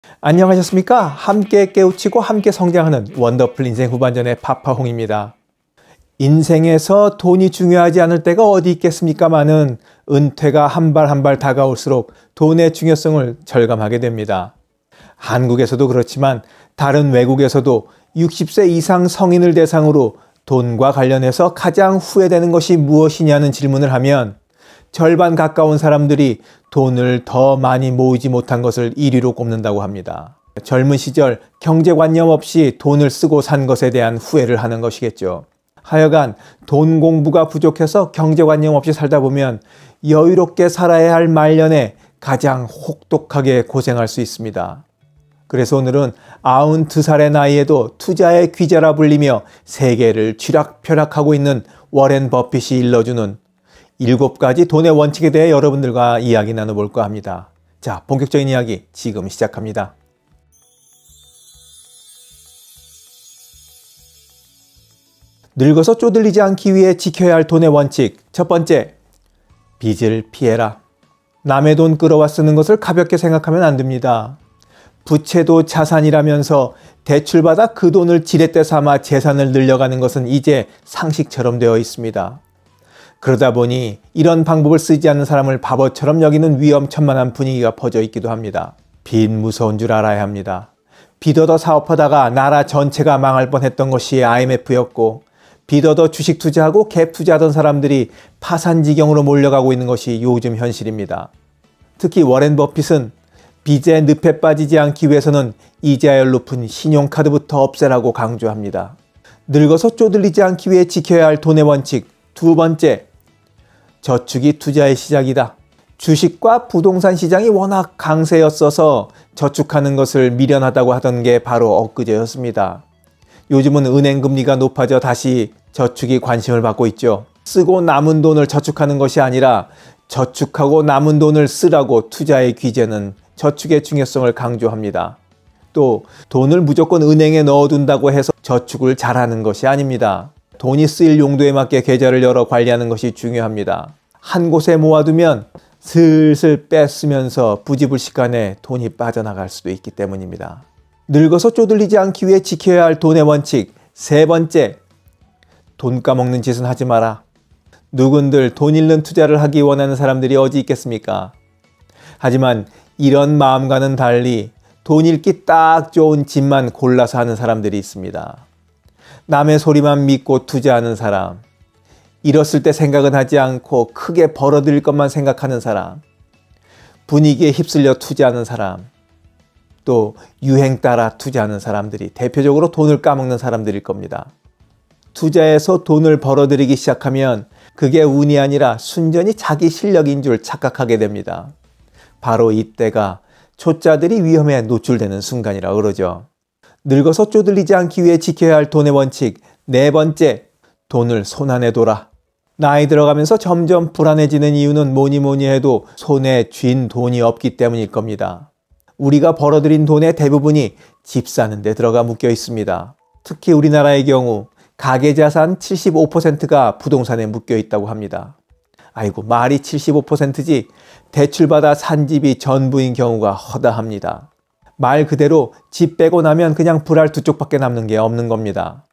안녕하셨습니까? 함께 깨우치고 함께 성장하는 원더풀 인생 후반전의 파파홍입니다. 인생에서 돈이 중요하지 않을 때가 어디 있겠습니까마는 은퇴가 한 발 한 발 다가올수록 돈의 중요성을 절감하게 됩니다. 한국에서도 그렇지만 다른 외국에서도 60세 이상 성인을 대상으로 돈과 관련해서 가장 후회되는 것이 무엇이냐는 질문을 하면 절반 가까운 사람들이 돈을 더 많이 모으지 못한 것을 1위로 꼽는다고 합니다. 젊은 시절 경제관념 없이 돈을 쓰고 산 것에 대한 후회를 하는 것이겠죠. 하여간 돈 공부가 부족해서 경제관념 없이 살다 보면 여유롭게 살아야 할 말년에 가장 혹독하게 고생할 수 있습니다. 그래서 오늘은 92살의 나이에도 투자의 귀재라 불리며 세계를 쥐락펴락하고 있는 워렌 버핏이 일러주는 7가지 돈의 원칙에 대해 여러분들과 이야기 나눠볼까 합니다. 자, 본격적인 이야기 지금 시작합니다. 늙어서 쪼들리지 않기 위해 지켜야 할 돈의 원칙. 첫 번째, 빚을 피해라. 남의 돈 끌어와 쓰는 것을 가볍게 생각하면 안 됩니다. 부채도 자산이라면서 대출받아 그 돈을 지렛대 삼아 재산을 늘려가는 것은 이제 상식처럼 되어 있습니다. 그러다 보니 이런 방법을 쓰지 않는 사람을 바보처럼 여기는 위험천만한 분위기가 퍼져 있기도 합니다. 빚 무서운 줄 알아야 합니다. 빚 얻어 사업하다가 나라 전체가 망할 뻔했던 것이 IMF였고 빚 얻어 주식 투자하고 갭 투자하던 사람들이 파산지경으로 몰려가고 있는 것이 요즘 현실입니다. 특히 워렌 버핏은 빚에 늪에 빠지지 않기 위해서는 이자율 높은 신용카드부터 없애라고 강조합니다. 늙어서 쪼들리지 않기 위해 지켜야 할 돈의 원칙. 두 번째, 저축이 투자의 시작이다. 주식과 부동산 시장이 워낙 강세였어서 저축하는 것을 미련하다고 하던 게 바로 엊그제였습니다. 요즘은 은행 금리가 높아져 다시 저축이 관심을 받고 있죠. 쓰고 남은 돈을 저축하는 것이 아니라 저축하고 남은 돈을 쓰라고 투자의 귀재는 저축의 중요성을 강조합니다. 또 돈을 무조건 은행에 넣어둔다고 해서 저축을 잘하는 것이 아닙니다. 돈이 쓰일 용도에 맞게 계좌를 열어 관리하는 것이 중요합니다. 한 곳에 모아두면 슬슬 뺐으면서 부지불식간에 돈이 빠져나갈 수도 있기 때문입니다. 늙어서 쪼들리지 않기 위해 지켜야 할 돈의 원칙. 세 번째, 돈 까먹는 짓은 하지 마라. 누군들 돈 잃는 투자를 하기 원하는 사람들이 어디 있겠습니까? 하지만 이런 마음과는 달리 돈 잃기 딱 좋은 짓만 골라서 하는 사람들이 있습니다. 남의 소리만 믿고 투자하는 사람, 잃었을 때 생각은 하지 않고 크게 벌어들일 것만 생각하는 사람, 분위기에 휩쓸려 투자하는 사람, 또 유행 따라 투자하는 사람들이 대표적으로 돈을 까먹는 사람들일 겁니다. 투자해서 돈을 벌어들이기 시작하면 그게 운이 아니라 순전히 자기 실력인 줄 착각하게 됩니다. 바로 이때가 초짜들이 위험에 노출되는 순간이라 그러죠. 늙어서 쪼들리지 않기 위해 지켜야 할 돈의 원칙. 네 번째, 돈을 손안에 둬라. 나이 들어가면서 점점 불안해지는 이유는 뭐니 해도 손에 쥔 돈이 없기 때문일 겁니다. 우리가 벌어들인 돈의 대부분이 집 사는 데 들어가 묶여 있습니다. 특히 우리나라의 경우 가계자산 75%가 부동산에 묶여 있다고 합니다. 아이고, 말이 75%지 대출받아 산 집이 전부인 경우가 허다합니다. 말 그대로 집 빼고 나면 그냥 불알 두 쪽밖에 남는 게 없는 겁니다.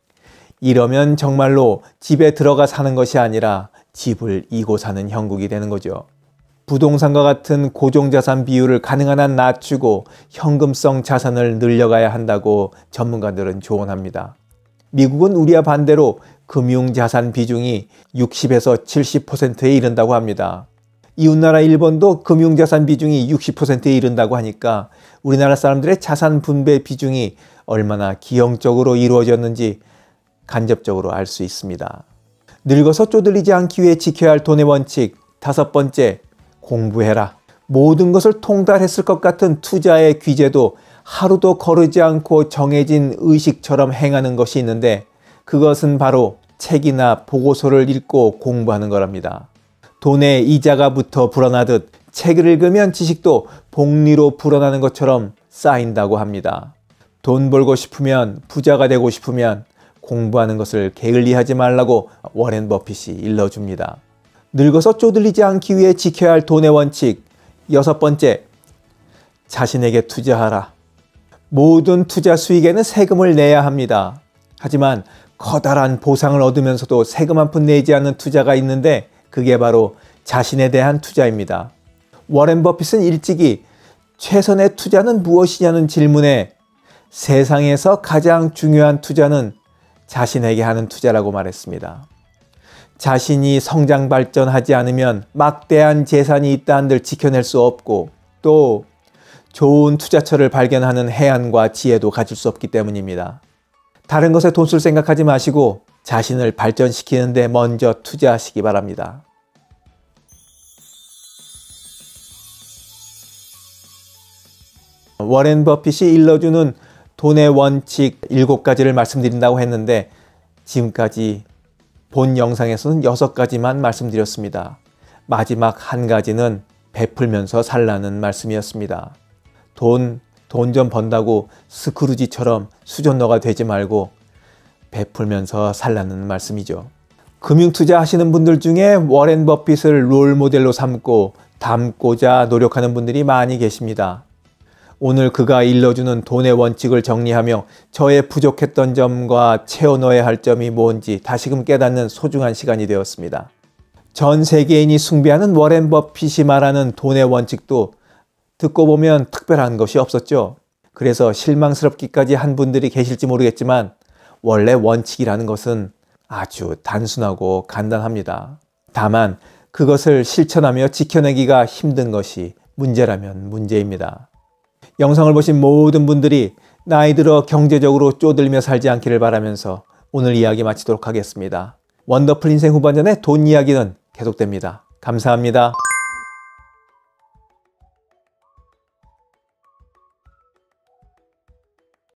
이러면 정말로 집에 들어가 사는 것이 아니라 집을 이고 사는 형국이 되는 거죠. 부동산과 같은 고정자산 비율을 가능한 한 낮추고 현금성 자산을 늘려가야 한다고 전문가들은 조언합니다. 미국은 우리와 반대로 금융자산 비중이 60에서 70%에 이른다고 합니다. 이웃나라 일본도 금융자산 비중이 60%에 이른다고 하니까 우리나라 사람들의 자산 분배 비중이 얼마나 기형적으로 이루어졌는지 간접적으로 알 수 있습니다. 늙어서 쪼들리지 않기 위해 지켜야 할 돈의 원칙. 다섯 번째, 공부해라. 모든 것을 통달했을 것 같은 투자의 귀재도 하루도 거르지 않고 정해진 의식처럼 행하는 것이 있는데 그것은 바로 책이나 보고서를 읽고 공부하는 거랍니다. 돈에 이자가 붙어 불어나듯 책을 읽으면 지식도 복리로 불어나는 것처럼 쌓인다고 합니다. 돈 벌고 싶으면, 부자가 되고 싶으면 공부하는 것을 게을리하지 말라고 워렌 버핏이 일러줍니다. 늙어서 쪼들리지 않기 위해 지켜야 할 돈의 원칙. 여섯 번째, 자신에게 투자하라. 모든 투자 수익에는 세금을 내야 합니다. 하지만 커다란 보상을 얻으면서도 세금 한 푼 내지 않는 투자가 있는데 그게 바로 자신에 대한 투자입니다. 워렌 버핏은 일찍이 최선의 투자는 무엇이냐는 질문에 세상에서 가장 중요한 투자는 자신에게 하는 투자라고 말했습니다. 자신이 성장 발전하지 않으면 막대한 재산이 있다 한들 지켜낼 수 없고 또 좋은 투자처를 발견하는 해안과 지혜도 가질 수 없기 때문입니다. 다른 것에 돈 쓸 생각하지 마시고 자신을 발전시키는 데 먼저 투자하시기 바랍니다. 워렌 버핏이 일러주는 돈의 원칙 7가지를 말씀드린다고 했는데 지금까지 본 영상에서는 6가지만 말씀드렸습니다. 마지막 한 가지는 베풀면서 살라는 말씀이었습니다. 돈 좀 번다고 스크루지처럼 수전너가 되지 말고 베풀면서 살라는 말씀이죠. 금융투자 하시는 분들 중에 워렌 버핏을 롤모델로 삼고 닮고자 노력하는 분들이 많이 계십니다. 오늘 그가 일러주는 돈의 원칙을 정리하며 저의 부족했던 점과 채워 넣어야 할 점이 뭔지 다시금 깨닫는 소중한 시간이 되었습니다. 전 세계인이 숭배하는 워렌 버핏이 말하는 돈의 원칙도 듣고 보면 특별한 것이 없었죠. 그래서 실망스럽기까지 한 분들이 계실지 모르겠지만 원래 원칙이라는 것은 아주 단순하고 간단합니다. 다만 그것을 실천하며 지켜내기가 힘든 것이 문제라면 문제입니다. 영상을 보신 모든 분들이 나이 들어 경제적으로 쪼들며 살지 않기를 바라면서 오늘 이야기 마치도록 하겠습니다. 원더풀 인생 후반전의 돈 이야기는 계속됩니다. 감사합니다.